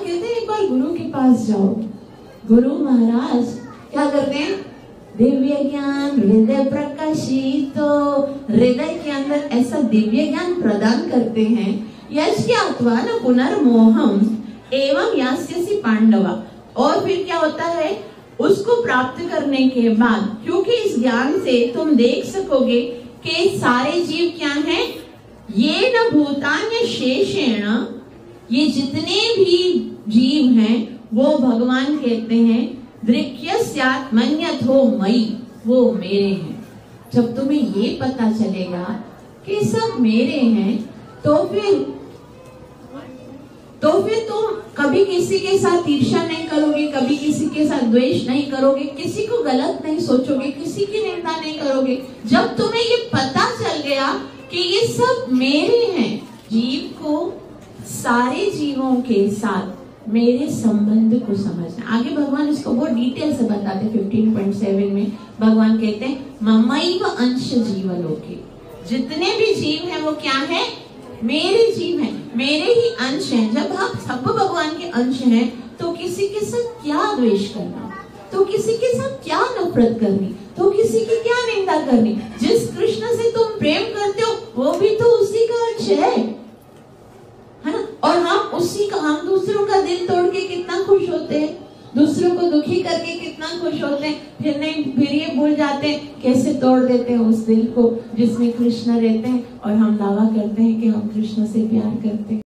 कहते हैं एक बार गुरु के पास जाओ। गुरु महाराज क्या करते हैं? दिव्य ज्ञान हृदय प्रकाशित, तो हृदय के अंदर ऐसा दिव्य ज्ञान प्रदान करते हैं। यश ज्ञात्वा न पुनर्मोहम एवं यास्यसि पांडवा। और फिर क्या होता है? उसको प्राप्त करने के बाद, क्योंकि इस ज्ञान से तुम देख सकोगे कि सारे जीव क्या हैं? ये न भूतान्य शेषेण, ये जितने भी जीव हैं वो भगवान कहते हैं दृक्यस्यात्मन्यथो मयि, वो मेरे हैं। जब तुम्हें ये पता चलेगा कि सब मेरे हैं, तो फिर तुम कभी किसी के साथ ईर्ष्या नहीं करोगे, कभी किसी के साथ द्वेष नहीं करोगे, किसी को गलत नहीं सोचोगे, किसी की निंदा नहीं करोगे। जब तुम्हें ये पता चल गया कि ये सब मेरे हैं, जीव को सारे जीवों के साथ मेरे संबंध को समझना। आगे भगवान इसको बहुत डिटेल से बताते। 15.7 में भगवान कहते हैं ममैव अंश जीवलोके, जितने भी जीव हैं वो क्या है? मेरे जीव हैं, मेरे ही अंश हैं। जब हम सब भगवान के अंश हैं तो किसी के साथ क्या द्वेष करना, तो किसी के साथ क्या नफरत करनी, तो किसी की क्या निंदा करनी। जिस कृष्ण से तुम प्रेम करते हो वो भी तो उसी का अंश है ना? और हम दूसरों का दिल तोड़ के कितना खुश होते हैं, दूसरों को दुखी करके कितना खुश होते हैं, फिर ये भूल जाते हैं कैसे तोड़ देते हैं उस दिल को जिसमें कृष्ण रहते हैं, और हम दावा करते हैं कि हम कृष्ण से प्यार करते हैं।